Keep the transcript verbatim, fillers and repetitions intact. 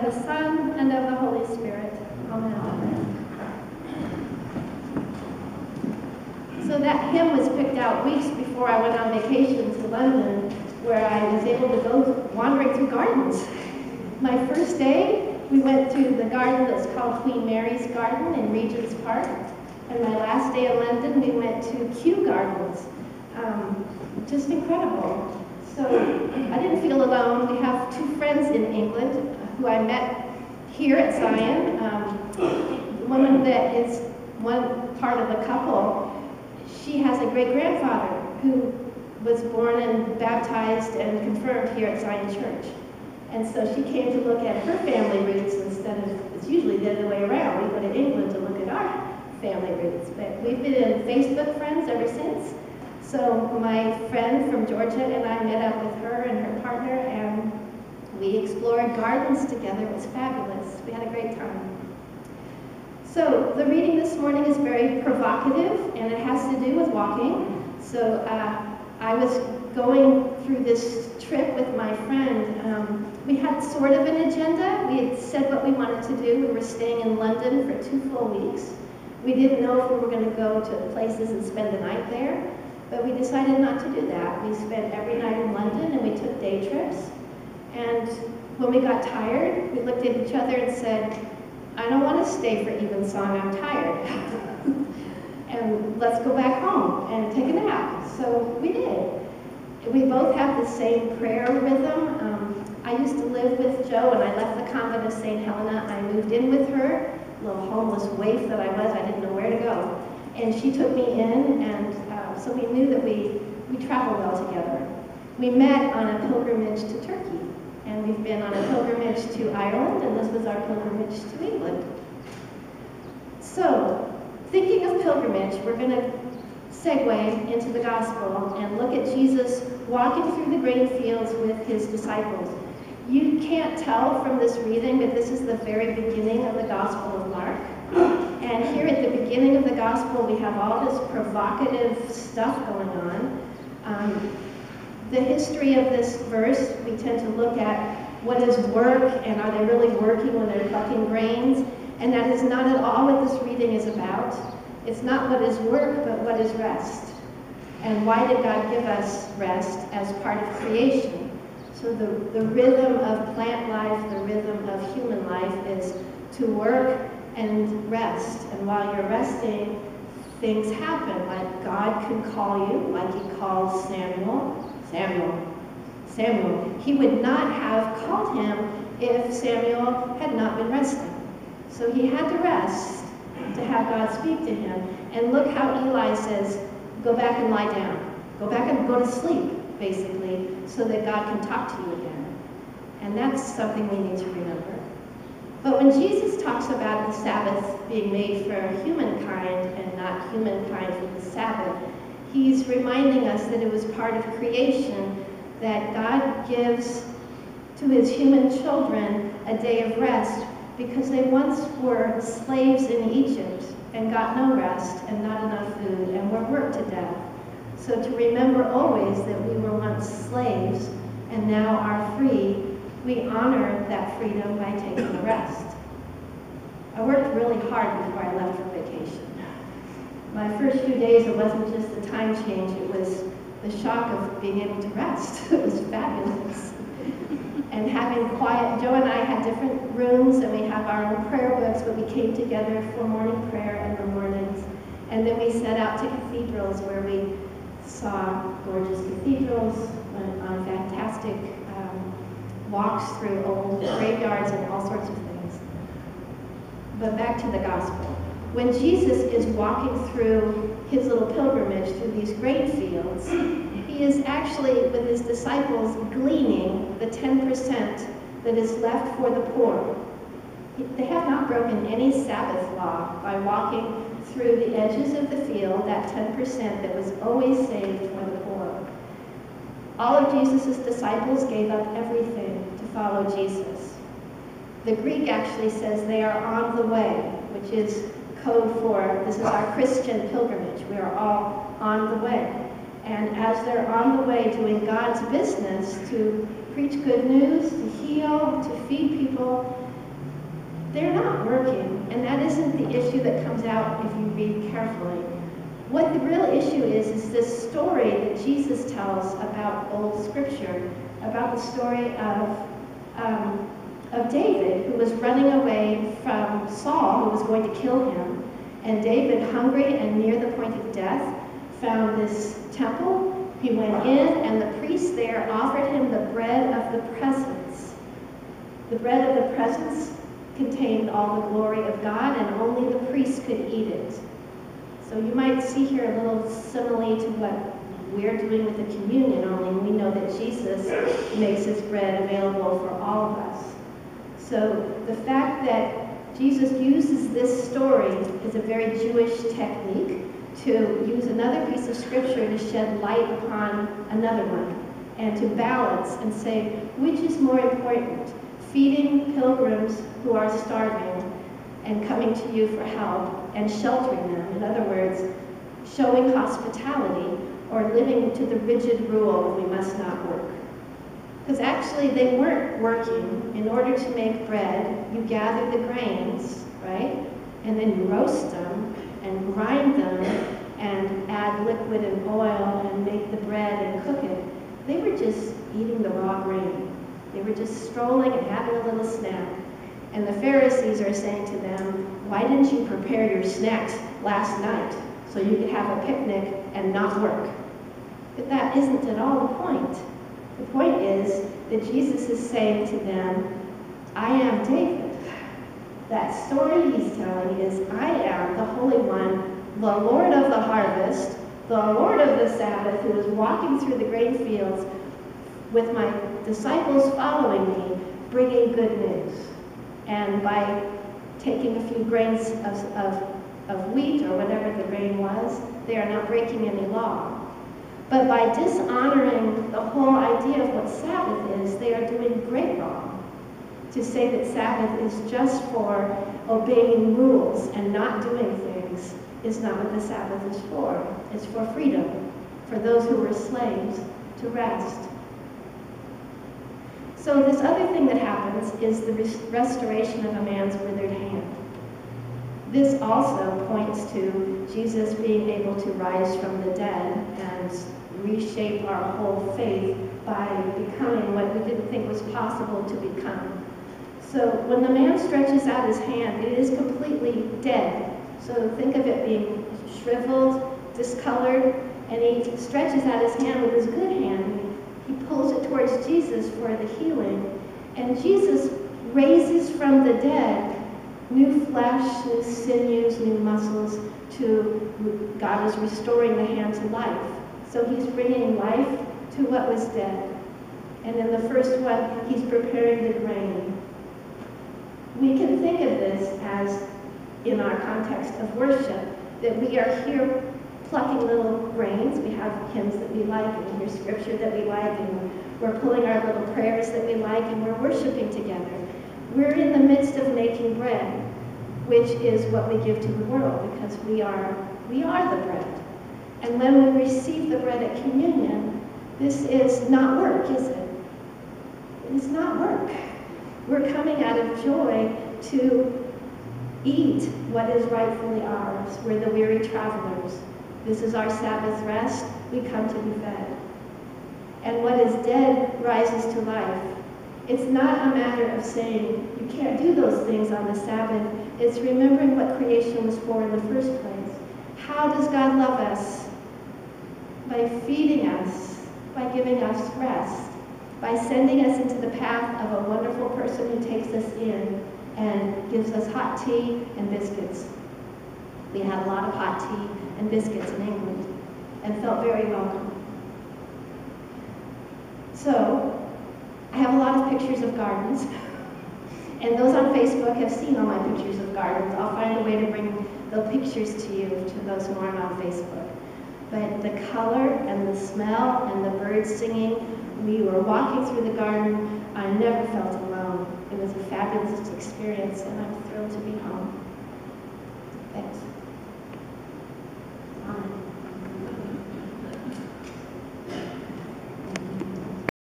the Son, and of the Holy Spirit. Amen. So that hymn was picked out weeks before I went on vacation to London, where I was able to go wandering through gardens. My first day, we went to the garden that's called Queen Mary's Garden in Regent's Park. And my last day in London, we went to Kew Gardens. Um, just incredible. So I didn't feel alone. We have two friends in England who I met here at Zion. Um, the woman that is one part of the couple, she has a great-grandfather who was born and baptized and confirmed here at Zion Church. And so she came to look at her family roots instead of, it's usually the other way around. We go to England to look at our family roots. But we've been in Facebook friends ever since. So my friend from Georgia and I met up with her and her partner, and we explored gardens together. It was fabulous. We had a great time. So the reading this morning is very provocative, and it has to do with walking. So uh, I was going through this trip with my friend. Um, we had sort of an agenda. We had said what we wanted to do. We were staying in London for two full weeks. We didn't know if we were going to go to places and spend the night there, but we decided not to do that. We spent every night in London, and we took day trips. And when we got tired, we looked at each other and said, I don't want to stay for Evensong, I'm tired. And let's go back home and take a nap. So we did. We both have the same prayer rhythm. Um, I used to live with Jo, and I left the convent of Saint Helena. I moved in with her, little homeless waif that I was. I didn't know where to go. And she took me in, and uh, so we knew that we, we traveled well together. We met on a pilgrimage to Turkey. And we've been on a pilgrimage to Ireland, and this was our pilgrimage to England. So, thinking of pilgrimage, we're going to segue into the gospel and look at Jesus walking through the grain fields with his disciples. You can't tell from this reading, but this is the very beginning of the Gospel of Mark. And here at the beginning of the gospel, we have all this provocative stuff going on. Um, The history of this verse, we tend to look at what is work and are they really working when they're plucking grains? And that is not at all what this reading is about. It's not what is work, but what is rest. And why did God give us rest as part of creation? So the, the rhythm of plant life, the rhythm of human life is to work and rest. And while you're resting, things happen. Like God can call you, like he called Samuel. Samuel, Samuel. He would not have called him if Samuel had not been resting. So he had to rest to have God speak to him. And look how Eli says, go back and lie down. Go back and go to sleep, basically, so that God can talk to you again. And that's something we need to remember. But when Jesus talks about the Sabbath being made for humankind and not humankind for the Sabbath, he's reminding us that it was part of creation that God gives to his human children a day of rest because they once were slaves in Egypt and got no rest and not enough food and were worked to death. So to remember always that we were once slaves and now are free, we honor that freedom by taking a rest. I worked really hard before I left for vacation. My first few days, it wasn't just the time change, it was the shock of being able to rest. It was fabulous. And having quiet, Jo and I had different rooms, and we have our own prayer books, but we came together for morning prayer in the mornings. And then we set out to cathedrals where we saw gorgeous cathedrals, went on fantastic um, walks through old graveyards and all sorts of things. But back to the gospel. When Jesus is walking through his little pilgrimage through these grain fields, he is actually, with his disciples, gleaning the ten percent that is left for the poor. They have not broken any Sabbath law by walking through the edges of the field, that ten percent that was always saved for the poor. All of Jesus' disciples gave up everything to follow Jesus. The Greek actually says they are on the way, which is code for, this is our Christian pilgrimage. We are all on the way. And as they're on the way doing God's business to preach good news, to heal, to feed people, they're not working, and that isn't the issue that comes out if you read carefully. What the real issue is, is this story that Jesus tells about old scripture, about the story of, um, of David, who was running away from Saul, who was going to kill him. And David, hungry and near the point of death, found this temple. He went in, and the priest there offered him the bread of the presence. The bread of the presence contained all the glory of God, and only the priest could eat it. So you might see here a little simile to what we're doing with the communion, only we know that Jesus makes his bread available for all of us. So the fact that Jesus uses this story is a very Jewish technique to use another piece of scripture to shed light upon another one, and to balance and say, which is more important? Feeding pilgrims who are starving and coming to you for help and sheltering them. In other words, showing hospitality, or living to the rigid rule of we must not work. Because actually they weren't working. In order to make bread, you gather the grains, right? And then you roast them and grind them and add liquid and oil and make the bread and cook it. They were just eating the raw grain. They were just strolling and having a little snack. And the Pharisees are saying to them, why didn't you prepare your snacks last night so you could have a picnic and not work? But that isn't at all the point. The point is that Jesus is saying to them, I am David. That story he's telling is, I am the Holy One, the Lord of the harvest, the Lord of the Sabbath, who is walking through the grain fields with my disciples following me, bringing good news. And by taking a few grains of, of, of wheat or whatever the grain was, they are not breaking any law. But by dishonoring the whole idea of what Sabbath is, they are doing great wrong. To say that Sabbath is just for obeying rules and not doing things is not what the Sabbath is for. It's for freedom, for those who were slaves to rest. So this other thing that happens is the restoration of a man's withered hand. This also points to Jesus being able to rise from the dead and reshape our whole faith by becoming what we didn't think was possible to become. So when the man stretches out his hand, it is completely dead. So think of it being shriveled, discolored, and he stretches out his hand with his good hand. He pulls it towards Jesus for the healing. And Jesus raises from the dead new flesh, new sinews, new muscles. To God is restoring the hand to life. So he's bringing life to what was dead. And in the first one, he's preparing the grain. We can think of this as, in our context of worship, that we are here plucking little grains. We have hymns that we like, and we hear scripture that we like, and we're pulling our little prayers that we like, and we're worshiping together. We're in the midst of making bread, which is what we give to the world, because we are, we are the bread. And when we receive the bread at communion, this is not work, is it? It is not work. We're coming out of joy to eat what is rightfully ours. We're the weary travelers. This is our Sabbath rest. We come to be fed. And what is dead rises to life. It's not a matter of saying you can't do those things on the Sabbath. It's remembering what creation was for in the first place. How does God love us? By feeding us, by giving us rest, by sending us into the path of a wonderful person who takes us in and gives us hot tea and biscuits. We had a lot of hot tea and biscuits in England and felt very welcome. So, I have a lot of pictures of gardens, and those on Facebook have seen all my pictures of gardens. I'll find a way to bring the pictures to you, to those who aren't on Facebook. But the color and the smell and the birds singing, we were walking through the garden. I never felt alone. It was a fabulous experience, and I'm thrilled to be home. Thanks.